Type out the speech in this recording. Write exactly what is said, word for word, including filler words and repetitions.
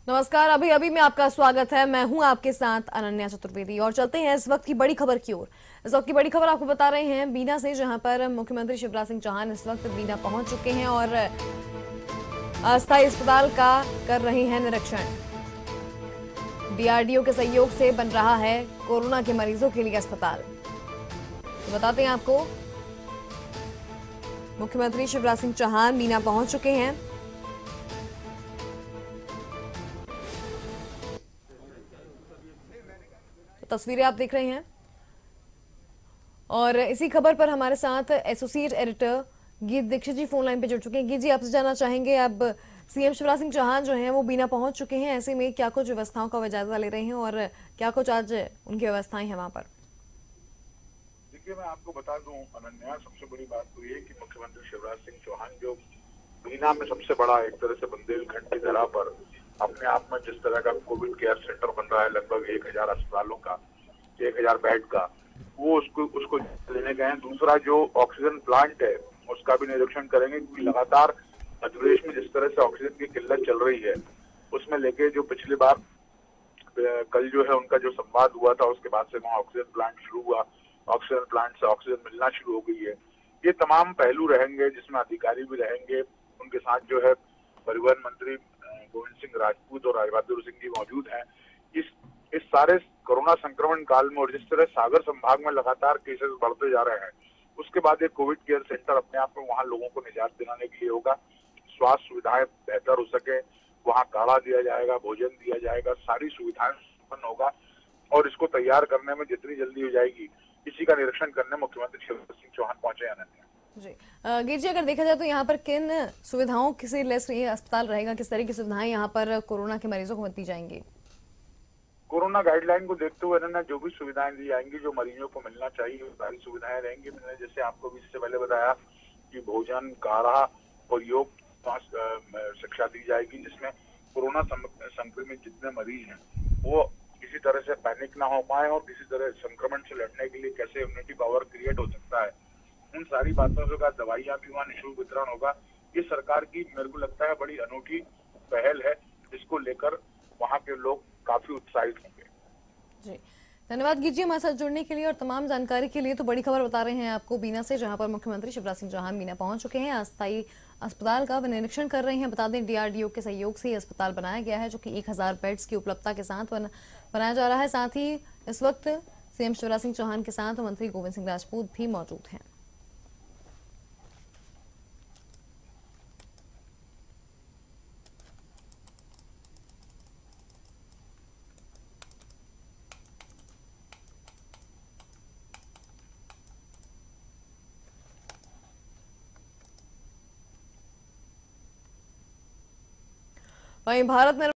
नमस्कार। अभी अभी में आपका स्वागत है। मैं हूं आपके साथ अनन्या चतुर्वेदी और चलते हैं इस वक्त की बड़ी खबर की ओर। इस वक्त की बड़ी खबर आपको बता रहे हैं बीना से, जहां पर मुख्यमंत्री शिवराज सिंह चौहान इस वक्त बीना पहुंच चुके हैं और अस्थायी अस्पताल का कर रहे हैं निरीक्षण। डीआरडीओ के सहयोग से बन रहा है कोरोना के मरीजों के लिए अस्पताल। तो बताते हैं आपको, मुख्यमंत्री शिवराज सिंह चौहान बीना पहुंच चुके हैं। तो तस्वीरें आप देख रहे हैं और इसी खबर पर हमारे साथ एसोसिएट एडिटर गीत दीक्षित जी फोन लाइन पे जुड़ चुके हैं। गीत जी, आपसे जानना चाहेंगे, अब सीएम शिवराज सिंह चौहान जो हैं वो बीना पहुंच चुके हैं, ऐसे में क्या कुछ व्यवस्थाओं का वे जायजा ले रहे हैं और क्या कुछ आज उनकी व्यवस्थाएं हैं वहां पर? देखिए, मैं आपको बता दूं अनन्या, सबसे बड़ी बात तो ये कि मुख्यमंत्री शिवराज सिंह चौहान जो बीना में सबसे बड़ा एक तरह से बुंदेलखंड की धरा पर अपने आप में जिस तरह का कोविड केयर सेंटर बन रहा है, लगभग एक हजार अस्पतालों का, एक हजार बेड का, वो उसको उसको लेने गए हैं। दूसरा, जो ऑक्सीजन प्लांट है उसका भी निरीक्षण करेंगे, क्योंकि लगातार मध्य प्रदेश में जिस तरह से ऑक्सीजन की किल्लत चल रही है, उसमें लेके जो पिछली बार कल जो है उनका जो संवाद हुआ था, उसके बाद से वहाँ ऑक्सीजन प्लांट शुरू हुआ, ऑक्सीजन प्लांट से ऑक्सीजन मिलना शुरू हो गई है। ये तमाम पहलू रहेंगे जिसमें अधिकारी भी रहेंगे। उनके साथ जो है परिवहन मंत्री गोविंद सिंह राजपूत और राज बहादुर सिंह जी मौजूद हैं। इस इस सारे कोरोना संक्रमण काल में और जिस तरह सागर संभाग में लगातार केसेस बढ़ते जा रहे हैं, उसके बाद एक कोविड केयर सेंटर अपने आप में वहाँ लोगों को निजात दिलाने के लिए होगा। स्वास्थ्य सुविधाएं बेहतर हो सके, वहाँ काढ़ा दिया जाएगा, भोजन दिया जाएगा, सारी सुविधाएं संपन्न होगा और इसको तैयार करने में जितनी जल्दी हो जाएगी, इसी का निरीक्षण करने मुख्यमंत्री शिवराज सिंह चौहान पहुंचे अनन्या। जी अ, गीत जी, अगर देखा जाए तो यहाँ पर किन सुविधाओं से लेस ये अस्पताल रहेगा, किस तरह की सुविधाएं यहाँ पर कोरोना के मरीजों को दी जाएंगी? कोरोना गाइडलाइन को देखते हुए अनन्या, जो भी सुविधाएं दी जाएंगी, जो मरीजों को मिलना चाहिए, वो सारी सुविधाएं रहेंगी। मैंने जैसे आपको भी इससे पहले बताया कि भोजन, काढ़ा और योग शिक्षा दी जाएगी, जिसमें कोरोना संक्रमित जितने मरीज हैं वो किसी तरह से पैनिक ना हो पाए और किसी तरह संक्रमण से लड़ने के लिए कैसे इम्यूनिटी पावर क्रिएट हो सकता है, उन सारी बातों के बाद दवाइयां भी वहाँ निःशुल्क वितरण होगा। ये सरकार की, मेरे को लगता है, बड़ी अनूठी पहल है, जिसको लेकर वहाँ के लोग काफी उत्साहित होंगे। जी, धन्यवाद गीत जी हमारे साथ जुड़ने के लिए और तमाम जानकारी के लिए। तो बड़ी खबर बता रहे हैं आपको बीना से, जहां पर मुख्यमंत्री शिवराज सिंह चौहान बीना पहुंच चुके हैं। अस्थायी अस्पताल का वे निरीक्षण कर रहे हैं। बता दें, डीआरडीओ के सहयोग से ये अस्पताल बनाया गया है, जो कि एक हजार बेड्स की उपलब्धता के साथ बन, बनाया जा रहा है। साथ ही इस वक्त सीएम शिवराज सिंह चौहान के साथ मंत्री गोविंद सिंह राजपूत भी मौजूद हैं। वहीं भारत में